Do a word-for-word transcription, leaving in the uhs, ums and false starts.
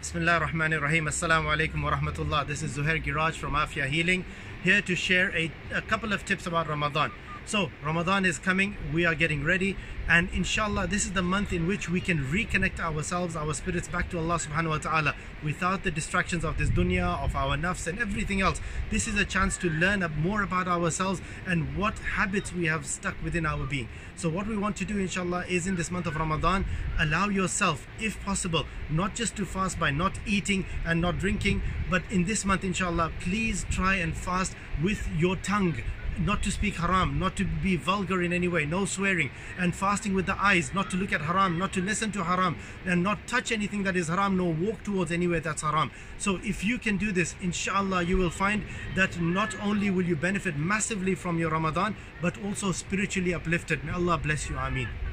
Bismillah ar-Rahman ar-Rahim. Assalamu alaikum wa rahmatullah. This is Zuhair Giraj from Afia Healing, here to share a, a couple of tips about Ramadan. So Ramadan is coming, we are getting ready, and inshallah this is the month in which we can reconnect ourselves, our spirits back to Allah subhanahu wa ta'ala without the distractions of this dunya, of our nafs and everything else. This is a chance to learn more about ourselves and what habits we have stuck within our being. So what we want to do inshallah is, in this month of Ramadan, allow yourself, if possible, not just to fast by not eating and not drinking, but in this month inshallah, please try and fast with your tongue. Not to speak haram, not to be vulgar in any way, no swearing, and fasting with the eyes, not to look at haram, not to listen to haram, and not touch anything that is haram, nor walk towards anywhere that's haram. So if you can do this, inshallah, you will find that not only will you benefit massively from your Ramadan, but also spiritually uplifted. May Allah bless you. Ameen.